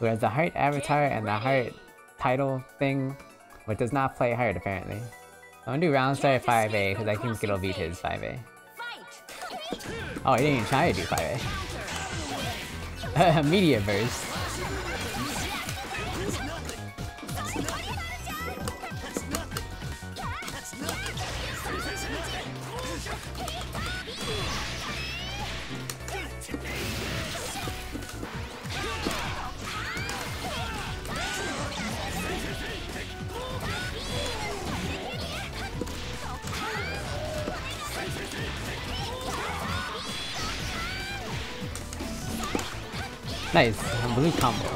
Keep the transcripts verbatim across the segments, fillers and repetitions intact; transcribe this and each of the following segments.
who has the Heart avatar and the Heart title thing, but does not play Heart apparently. I'm gonna do round start five A because I think it'll beat his five A. Oh, he didn't even try to do five A. Media burst. Nice, blue combo.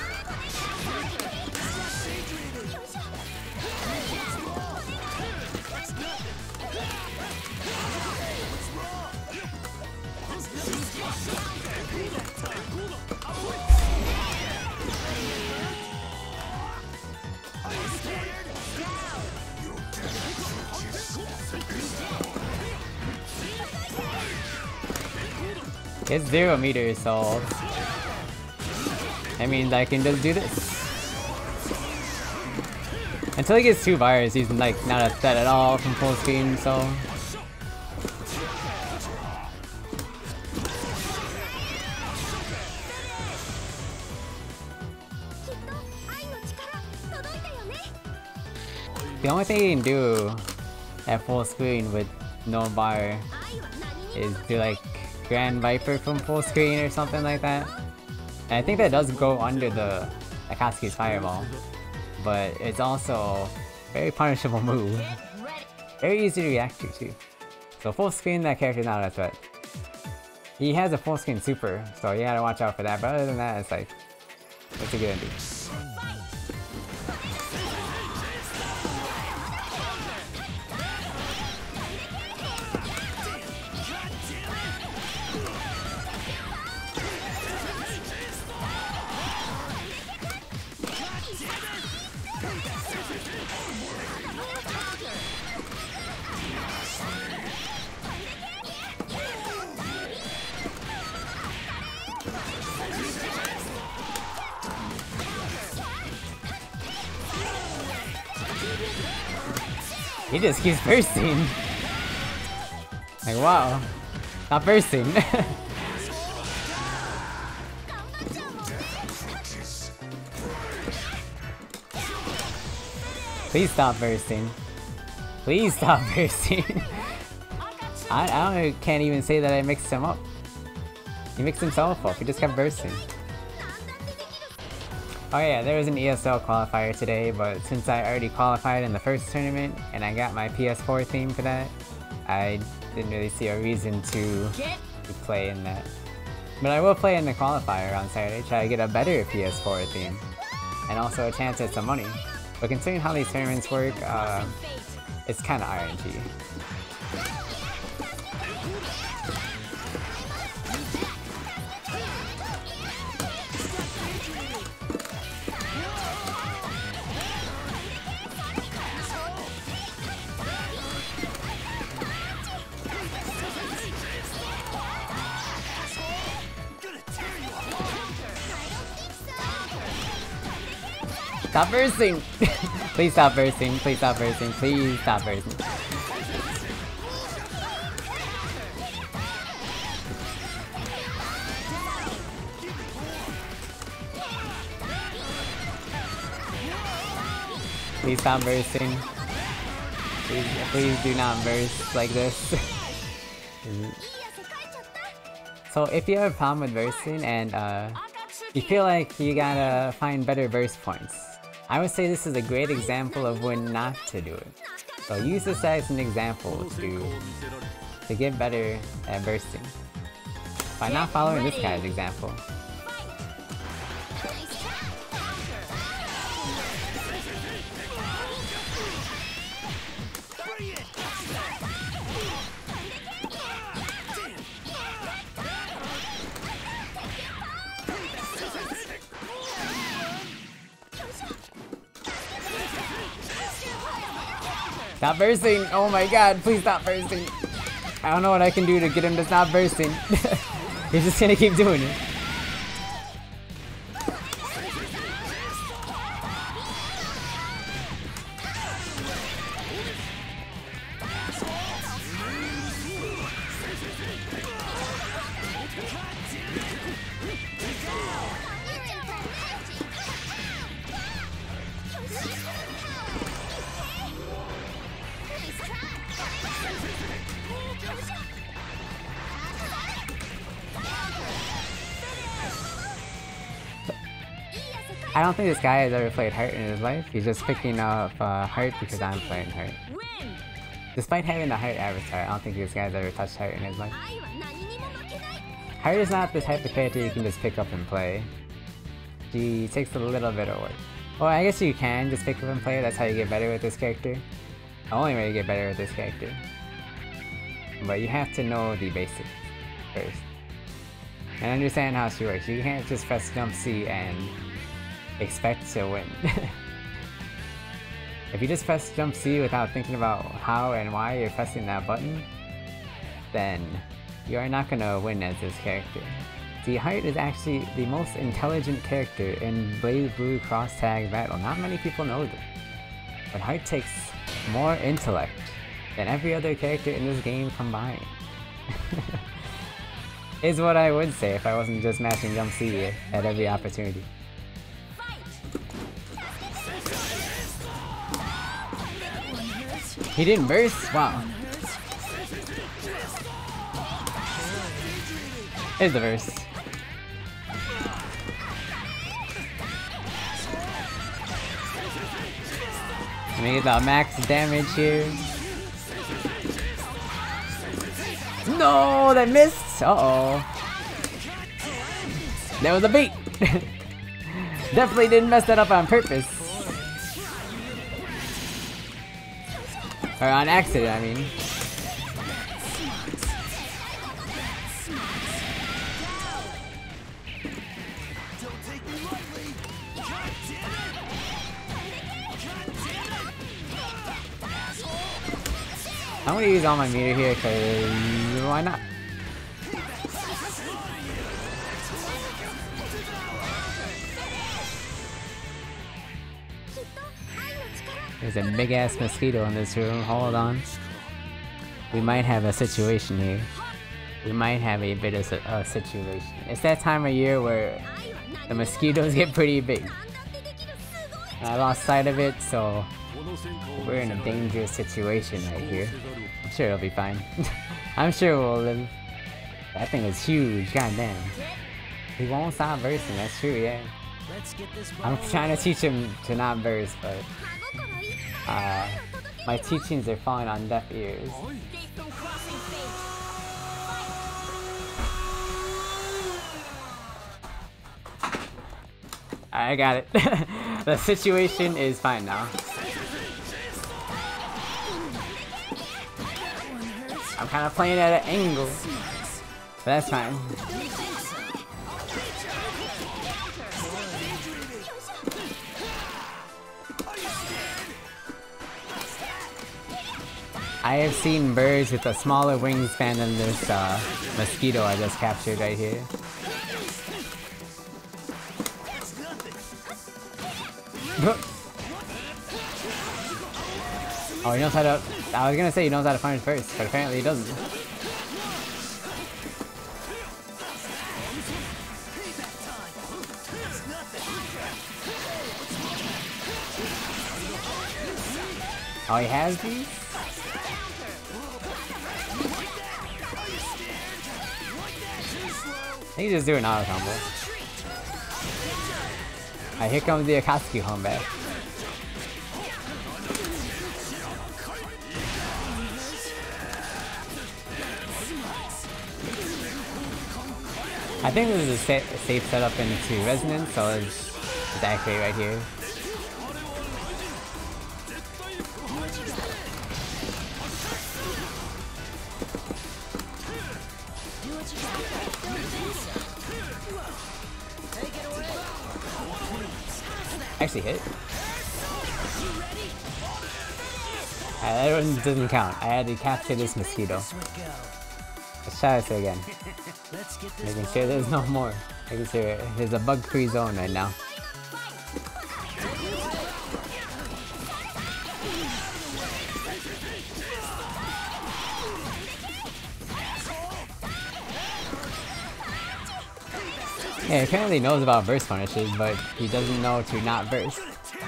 It's zero meters, so I mean, I can just do this. Until he gets two bars, he's like not a threat at all from full screen, so. The only thing he can do at full screen with no bar is do like Grand Viper from full screen or something like that. And I think that does go under the Akatsuki's Fireball, but it's also a very punishable move. Very easy to react to too. So full screen, that character's not a threat. He has a full screen super, so you gotta watch out for that, but other than that, it's like, what's he gonna do? He just keeps bursting. Like, wow. Not bursting. Please stop bursting. Please stop bursting. I, I don't, can't even say that I mixed him up. He mixed himself up. He just kept bursting. Oh yeah, there was an E S L qualifier today, but since I already qualified in the first tournament and I got my P S four theme for that, I didn't really see a reason to, to play in that. But I will play in the qualifier on Saturday, try to get a better P S four theme, and also a chance at some money. But considering how these tournaments work, uh, it's kinda R N G. Stop bursting! Please stop bursting, please stop bursting, please stop bursting. Please stop bursting. Please, please do not burst like this. So if you have a problem with bursting and uh, you feel like you gotta find better burst points, I would say this is a great example of when not to do it. So use this as an example to, to get better at bursting by not following this guy's example. Stop bursting! Oh my god, please stop bursting! I don't know what I can do to get him to stop bursting. He's just gonna keep doing it. I don't think this guy has ever played Heart in his life. He's just picking up uh, Heart because I'm playing Heart. Despite having the Heart avatar, I don't think this guy's ever touched Heart in his life. Heart is not the type of character you can just pick up and play. She takes a little bit of work. Well, I guess you can just pick up and play, that's how you get better with this character. The only way to get better with this character. But you have to know the basics first. And understand how she works. You can't just press jump C and expect to win. If you just press jump C without thinking about how and why you're pressing that button, then you are not gonna win as this character. See, Heart is actually the most intelligent character in BlazBlue Cross Tag Battle. Not many people know this. But Heart takes more intellect than every other character in this game combined. Is what I would say if I wasn't just mashing jump C at every opportunity. He didn't burst? Wow. Here's the burst. Let me get the max damage here. No, that missed! Uh-oh. That was a bait! Definitely didn't mess that up on purpose. Or on accident, I mean. I'm gonna use all my meter here because why not? There's a big ass mosquito in this room. Hold on. We might have a situation here. We might have a bit of a situation. It's that time of year where the mosquitoes get pretty big. And I lost sight of it, so we're in a dangerous situation right here. I'm sure it'll be fine. I'm sure we'll live. That thing is huge, goddamn. He won't stop bursting, that's true, yeah. I'm trying to teach him to not burst, but uh, my teachings are falling on deaf ears. I got it. The situation is fine now. I'm kind of playing at an angle, but that's fine. I have seen birds with a smaller wingspan than this uh, mosquito I just captured right here. Oh, he knows how to... I was gonna say he knows how to punish first, but apparently he doesn't. Oh, he has these? I think he's just doing auto combo. Alright, here comes the Akatsuki home back. I think this is a, sa a safe setup into Resonance, so it's, it's accurate right here. Actually hit. Uh, that one doesn't count. I had to capture this mosquito. Let's try this again. Making sure there's no more. Making sure there's a bug-free zone right now. Yeah, he apparently knows about burst punishes, but he doesn't know to not burst.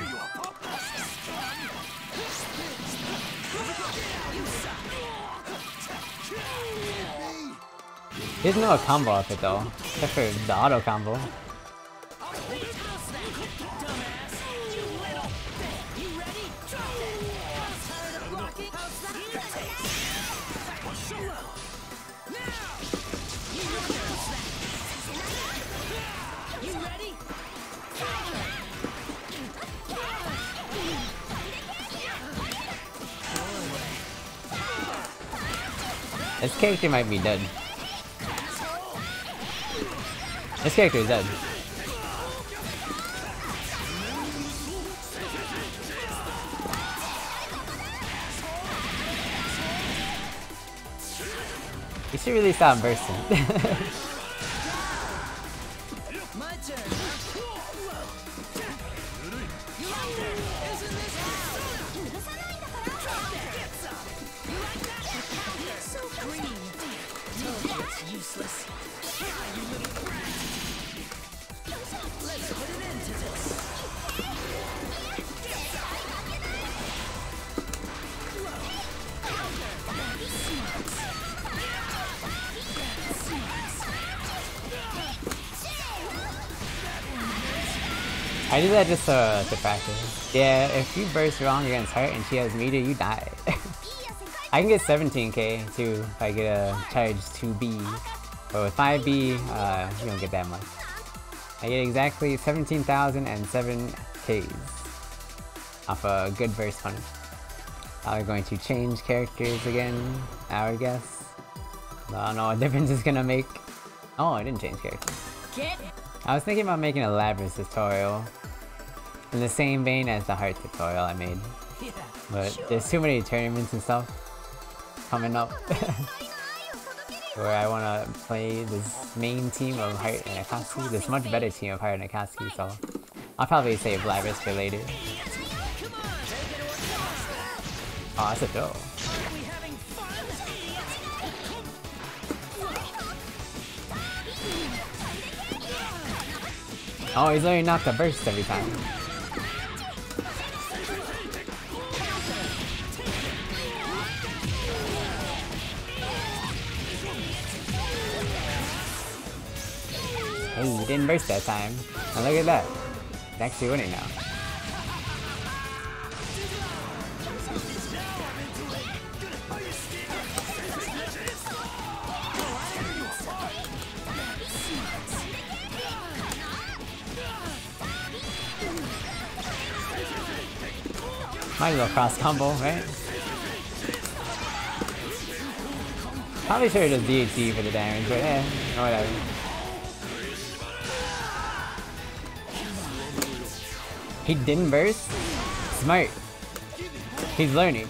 He doesn't know a combo of it though, except for the auto combo. This character might be dead. This character is dead. You should really stop bursting. Useless. You little brat. Let's put an end to this. I do that just uh, to practice. Yeah, if you burst wrong against her and she has meter, you die. I can get seventeen K too if I get a charge two B. But with five B, uh, you don't get that much. I get exactly seventeen thousand and seven Ks off a good burst punish. I'm going to change characters again, I would guess. I don't know what difference it's gonna make. Oh, I didn't change characters. I was thinking about making a Labrys tutorial in the same vein as the Heart tutorial I made. But there's too many tournaments and stuff coming up where I want to play this main team of Heart and Akatsuki, this much better team of Heart and Akatsuki, so I'll probably save Labrys for later. Oh, that's a throw. Oh, he's learning not to burst every time. Hey, he didn't burst that time. Now look at that. He's actually winning now. Might as well cross combo, right? Probably should have just D H D for the damage, but eh, whatever. He didn't burst? Smart. He's learning.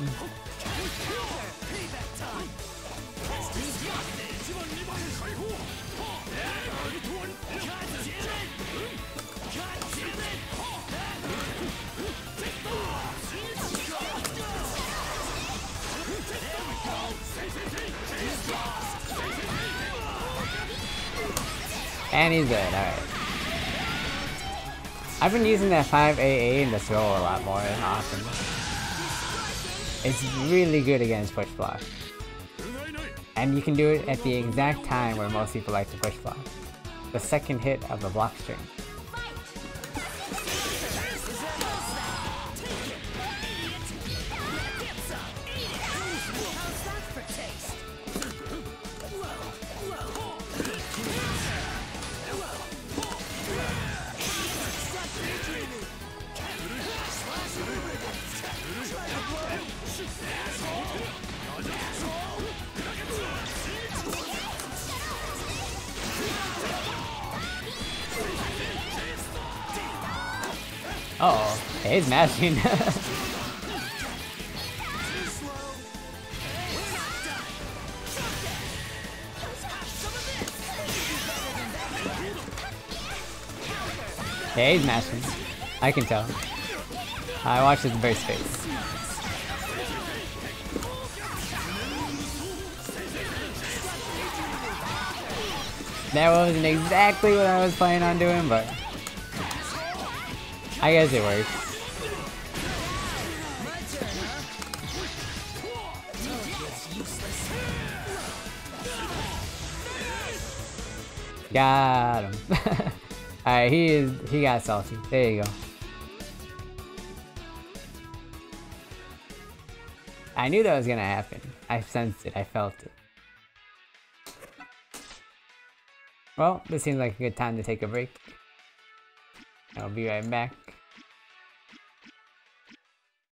And he's dead, alright. I've been using that five A A in the throw a lot more often. It's really good against push block. And you can do it at the exact time where most people like to push block. The second hit of the block string. Uh oh, hey, he's mashing. Hey, he's mashing. I can tell. I watched his burst face. That wasn't exactly what I was planning on doing, but I guess it works. Got him. Alright, he is he got salty. There you go. I knew that was gonna happen. I sensed it, I felt it. Well, this seems like a good time to take a break. I'll be right back.